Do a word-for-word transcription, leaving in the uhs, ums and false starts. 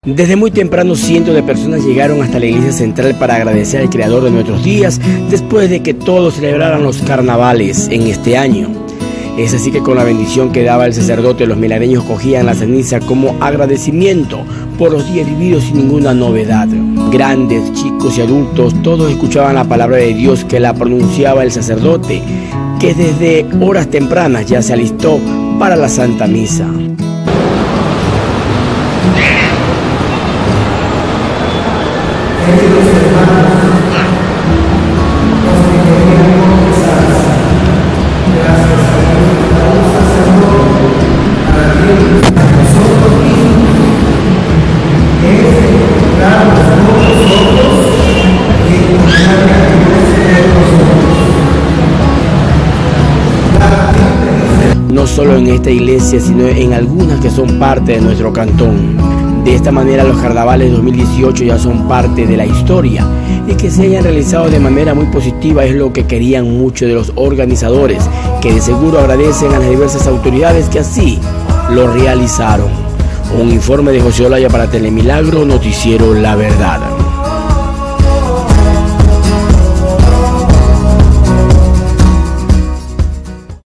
Desde muy temprano cientos de personas llegaron hasta la iglesia central para agradecer al creador de nuestros días después de que todos celebraran los carnavales en este año. Es así que con la bendición que daba el sacerdote, los milagreños cogían la ceniza como agradecimiento por los días vividos sin ninguna novedad. Grandes, chicos y adultos, todos escuchaban la palabra de Dios que la pronunciaba el sacerdote, que desde horas tempranas ya se alistó para la Santa Misa. Queridos hermanos, los que querían confesarse, gracias a Dios, a un sacerdote, para que a nosotros mismos, es darnos por nosotros y encontrar a Dios en nosotros. No solo en esta iglesia, sino en algunas que son parte de nuestro cantón. De esta manera los carnavales dos mil dieciocho ya son parte de la historia, y que se hayan realizado de manera muy positiva es lo que querían muchos de los organizadores, que de seguro agradecen a las diversas autoridades que así lo realizaron. Un informe de José Olaya para Telemilagro, Noticiero La Verdad.